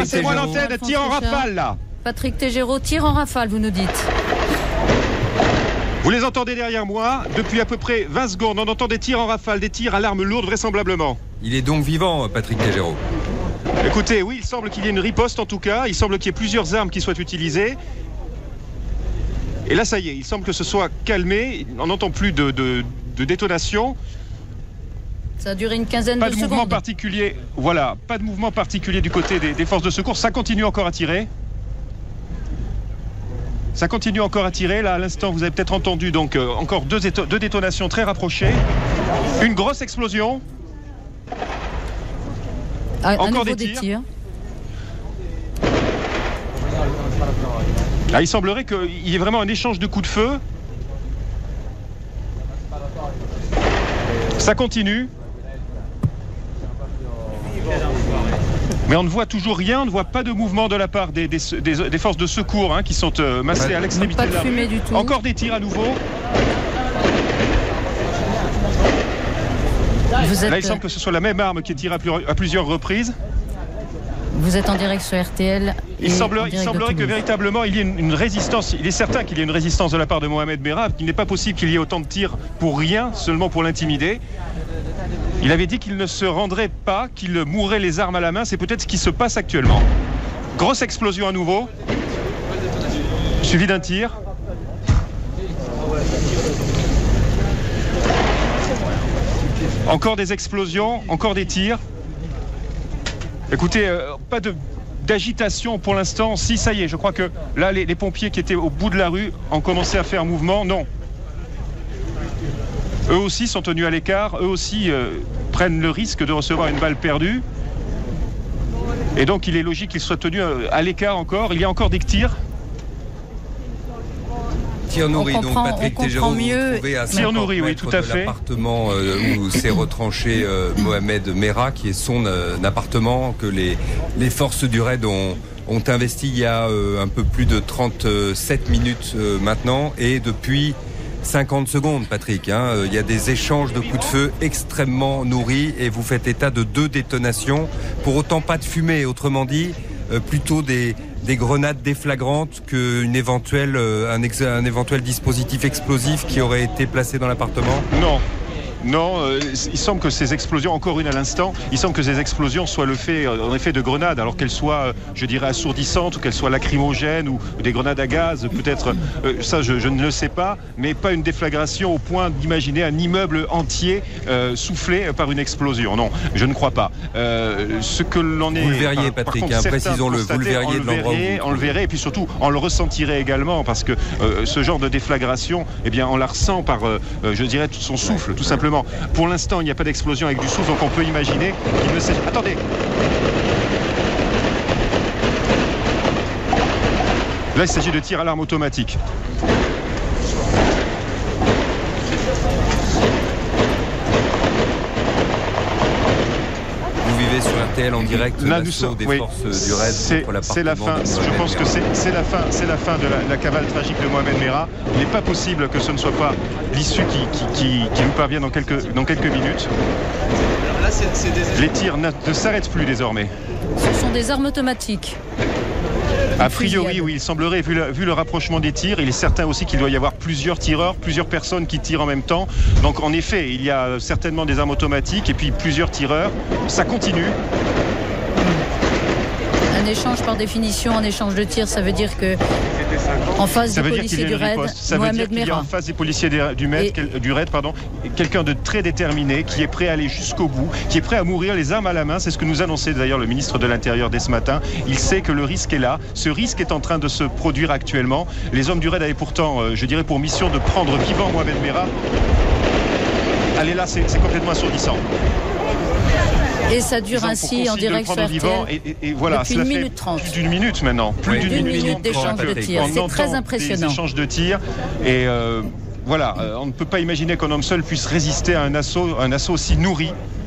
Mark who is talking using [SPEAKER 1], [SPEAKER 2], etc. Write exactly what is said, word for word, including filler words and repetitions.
[SPEAKER 1] Passez-moi l'antenne, tire en rafale là.
[SPEAKER 2] Patrick Tégéraud, tire en rafale, vous nous dites.
[SPEAKER 1] Vous les entendez derrière moi, depuis à peu près vingt secondes, on entend des tirs en rafale, des tirs à l'arme lourde vraisemblablement.
[SPEAKER 3] Il est donc vivant, Patrick Tégéraud.
[SPEAKER 1] Écoutez, oui, il semble qu'il y ait une riposte en tout cas, il semble qu'il y ait plusieurs armes qui soient utilisées. Et là, ça y est, il semble que ce soit calmé, on n'entend plus de, de, de détonation.
[SPEAKER 2] Ça a duré une quinzaine
[SPEAKER 1] pas
[SPEAKER 2] de,
[SPEAKER 1] de
[SPEAKER 2] secondes.
[SPEAKER 1] Mouvement particulier, voilà, pas de mouvement particulier du côté des, des forces de secours, ça continue encore à tirer. Ça continue encore à tirer. Là, à l'instant, vous avez peut-être entendu donc euh, encore deux, deux détonations très rapprochées. Une grosse explosion.
[SPEAKER 2] À,
[SPEAKER 1] encore des,
[SPEAKER 2] des
[SPEAKER 1] tirs.
[SPEAKER 2] tirs.
[SPEAKER 1] Là, il semblerait qu'il y ait vraiment un échange de coups de feu. Ça continue. Mais on ne voit toujours rien, on ne voit pas de mouvement de la part des, des, des, des forces de secours hein, qui sont euh, massées à l'extrémité de la rue.
[SPEAKER 2] Du tout.
[SPEAKER 1] Encore des tirs à nouveau.
[SPEAKER 2] Vous êtes...
[SPEAKER 1] Là, il semble que ce soit la même arme qui est tirée à, plus, à plusieurs reprises.
[SPEAKER 2] Vous êtes en direct sur R T L.
[SPEAKER 1] Il, semble, il semblerait que véritablement il y ait une, une résistance. Il est certain qu'il y ait une résistance de la part de Mohamed Merah. Il n'est pas possible qu'il y ait autant de tirs pour rien, seulement pour l'intimider. Il avait dit qu'il ne se rendrait pas, qu'il mourrait les armes à la main. C'est peut-être ce qui se passe actuellement. Grosse explosion à nouveau, suivi d'un tir. Encore des explosions, encore des tirs. Écoutez, euh, pas de, d'agitation pour l'instant. Si, ça y est, je crois que là, les, les pompiers qui étaient au bout de la rue ont commencé à faire mouvement. Non. Eux aussi sont tenus à l'écart. Eux aussi euh, prennent le risque de recevoir une balle perdue. Et donc, il est logique qu'ils soient tenus à l'écart encore. Il y a encore des tirs.
[SPEAKER 3] Tir nourri, donc Patrick Tégéraud, vous vous trouvez à
[SPEAKER 1] Tir nourri, oui, tout à fait.
[SPEAKER 3] L'appartement euh, où s'est retranché euh, Mohamed Merah, qui est son euh, appartement, que les, les forces du raid ont, ont investi il y a euh, un peu plus de trente-sept minutes euh, maintenant, et depuis cinquante secondes, Patrick. Hein, il y a des échanges de coups de feu extrêmement nourris, et vous faites état de deux détonations. Pour autant, pas de fumée, autrement dit, euh, plutôt des... des grenades déflagrantes qu'un éventuel, euh, un, ex, un éventuel dispositif explosif qui aurait été placé dans l'appartement?
[SPEAKER 1] Non. Non, euh, il semble que ces explosions, encore une à l'instant, il semble que ces explosions soient le fait, en effet, de grenades, alors qu'elles soient, je dirais, assourdissantes, ou qu'elles soient lacrymogènes, ou des grenades à gaz, peut-être, euh, ça je, je ne le sais pas, mais pas une déflagration au point d'imaginer un immeuble entier euh, soufflé par une explosion. Non, je ne crois pas. Euh, ce que l'on est...
[SPEAKER 3] Vous le verriez, par, Patrick, par contre, hein, précisons-le, vous le verriez de l'endroit où vous...
[SPEAKER 1] On le verrait, et puis surtout, on le ressentirait également, parce que euh, ce genre de déflagration, eh bien, on la ressent par, euh, je dirais, tout son souffle, tout simplement. Pour l'instant, il n'y a pas d'explosion avec du souffle, donc on peut imaginer qu'il ne s'agit... Attendez. Là, il s'agit de tir à l'arme automatique.
[SPEAKER 3] Sur R T L en direct,
[SPEAKER 1] là nous sommes
[SPEAKER 3] des
[SPEAKER 1] oui,
[SPEAKER 3] forces du raid
[SPEAKER 1] c'est,
[SPEAKER 3] contre
[SPEAKER 1] c'est la fin. Je pense que c'est, c'est la fin, c'est la fin de la, la cavale tragique de Mohamed Merah. Il n'est pas possible que ce ne soit pas l'issue qui, qui, qui, qui nous parvient dans quelques, dans quelques minutes. Là, c'est, c'est des... Les tirs ne, ne s'arrêtent plus désormais.
[SPEAKER 2] Ce sont des armes automatiques.
[SPEAKER 1] A priori, oui, il semblerait, vu le, vu le rapprochement des tirs, il est certain aussi qu'il doit y avoir plusieurs tireurs, plusieurs personnes qui tirent en même temps. Donc en effet, il y a certainement des armes automatiques et puis plusieurs tireurs. Ça continue.
[SPEAKER 2] Un échange par définition, un échange de tirs, ça veut dire que en face des policiers du raid,
[SPEAKER 1] ça veut dire qu'il y a en face des policiers du raid, du raid pardon, quelqu'un de très déterminé, qui est prêt à aller jusqu'au bout, qui est prêt à mourir les armes à la main. C'est ce que nous annonçait d'ailleurs le ministre de l'Intérieur dès ce matin. Il sait que le risque est là. Ce risque est en train de se produire actuellement. Les hommes du raid avaient pourtant, je dirais, pour mission de prendre vivant Mohamed Merah. Allez là, c'est, c'est complètement assourdissant.
[SPEAKER 2] Et ça dure ainsi en direct sur R T L
[SPEAKER 1] et, et, et voilà,
[SPEAKER 2] depuis une minute trente.
[SPEAKER 1] Plus d'une minute maintenant. Plus
[SPEAKER 2] oui,
[SPEAKER 1] d'une
[SPEAKER 2] une
[SPEAKER 1] minute,
[SPEAKER 2] minute d'échange de tir. C'est très impressionnant.
[SPEAKER 1] Des échanges de tirs. Et euh, voilà, euh, on ne peut pas imaginer qu'un homme seul puisse résister à un assaut, un assaut aussi nourri.